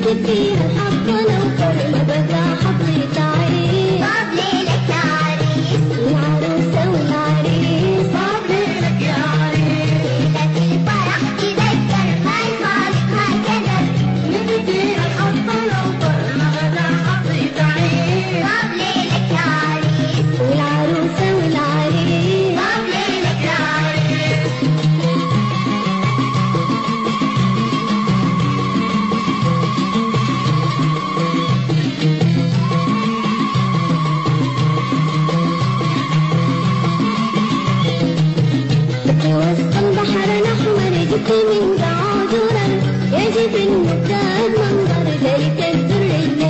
فيها الحظ لو كل ما بدا حظي تعيس. طاب ليلك يا عريس العروسة والعريس طاب ليلك يا عريس. ليلة الفرح تذكر ما يخالف هكذا من فيها الحظ لو كل ما بدا حظي تعيس. طاب ليلك يا عريس والعروسة والعريس طاب ليلك يا عريس. في وسط البحر الأحمر جبت من بعود ورر، يجب النتاج منظر ليلة الدر